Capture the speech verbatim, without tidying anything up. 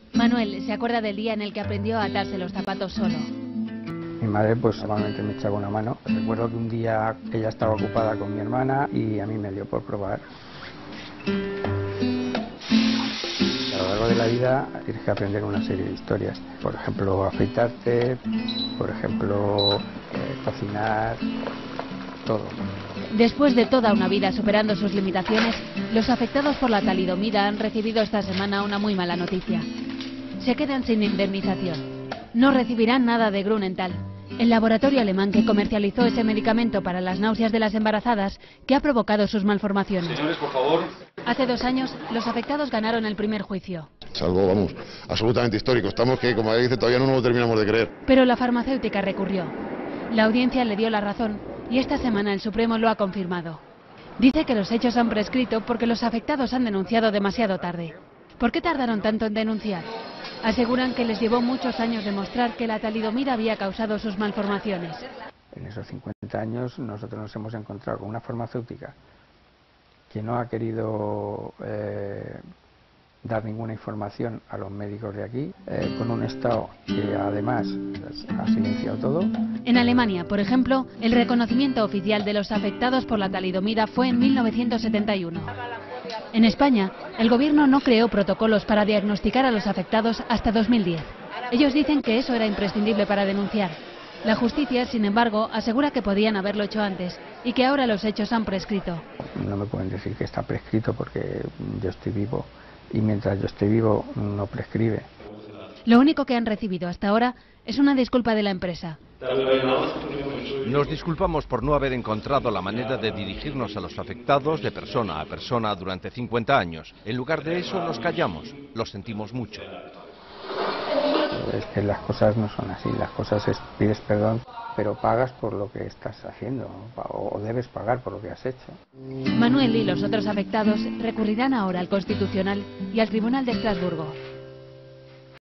Manuel se acuerda del día en el que aprendió a atarse los zapatos solo. Mi madre pues normalmente me echaba una mano. Recuerdo que un día ella estaba ocupada con mi hermana y a mí me dio por probar. A lo largo de la vida tienes que aprender una serie de historias. Por ejemplo, afeitarte, por ejemplo, eh, cocinar, todo. Después de toda una vida superando sus limitaciones, los afectados por la talidomida han recibido esta semana una muy mala noticia. Se quedan sin indemnización. No recibirán nada de Grunenthal, el laboratorio alemán que comercializó ese medicamento para las náuseas de las embarazadas que ha provocado sus malformaciones. Señores, por favor. Hace dos años, los afectados ganaron el primer juicio. Es algo, vamos, absolutamente histórico. Estamos que, como dice, todavía no nos lo terminamos de creer. Pero la farmacéutica recurrió. La audiencia le dio la razón y esta semana el Supremo lo ha confirmado. Dice que los hechos han prescrito porque los afectados han denunciado demasiado tarde. ¿Por qué tardaron tanto en denunciar? Aseguran que les llevó muchos años demostrar que la talidomida había causado sus malformaciones. En esos cincuenta años nosotros nos hemos encontrado con una farmacéutica que no ha querido eh, dar ninguna información a los médicos de aquí, eh, con un Estado que además ha silenciado todo. En Alemania, por ejemplo, el reconocimiento oficial de los afectados por la talidomida fue en mil novecientos setenta y uno. En España, el gobierno no creó protocolos para diagnosticar a los afectados hasta dos mil diez. Ellos dicen que eso era imprescindible para denunciar. La justicia, sin embargo, asegura que podían haberlo hecho antes y que ahora los hechos han prescrito. No me pueden decir que está prescrito porque yo estoy vivo y mientras yo esté vivo no prescribe. Lo único que han recibido hasta ahora es una disculpa de la empresa. Nos disculpamos por no haber encontrado la manera de dirigirnos a los afectados de persona a persona durante cincuenta años. En lugar de eso nos callamos, lo sentimos mucho. Es que las cosas no son así, las cosas es pides perdón, pero pagas por lo que estás haciendo, o debes pagar por lo que has hecho. Manuel y los otros afectados recurrirán ahora al Constitucional y al Tribunal de Estrasburgo.